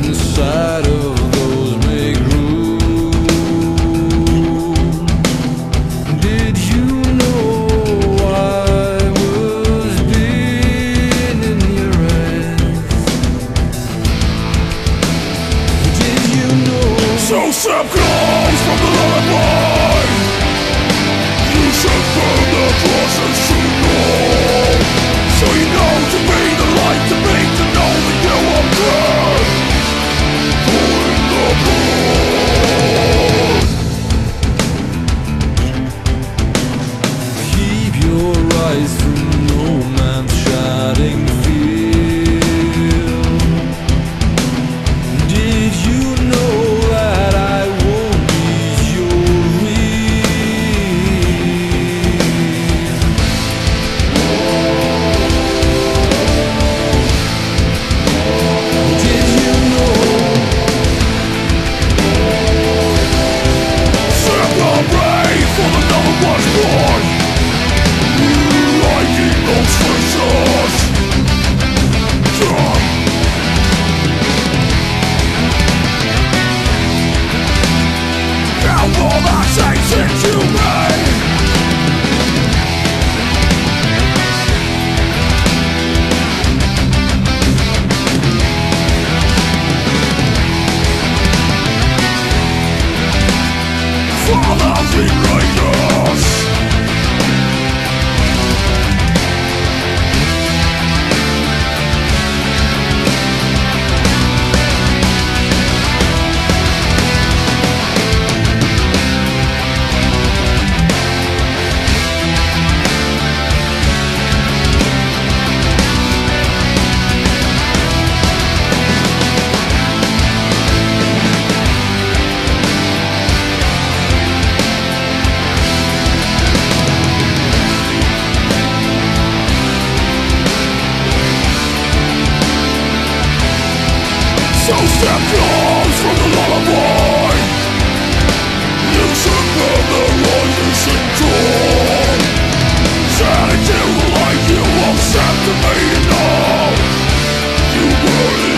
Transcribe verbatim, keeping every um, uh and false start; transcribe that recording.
inside of those make room. Did you know I was being in your eyes? Did you know? So step close from the lullaby. You should burn the crosses to know. So you know to be the light, to be to know that you are good. Pulling the blood. Keep your eyes from no man's shining field. Did you know that I won't meet your Did you know? Celebrate for the number was born. Lighting those faces. Yeah. Now all that takes into me. Fathers in righteous. So step close from the lullaby. You should burn the roses and dawn. Set it to the light you won't set to me to know. You were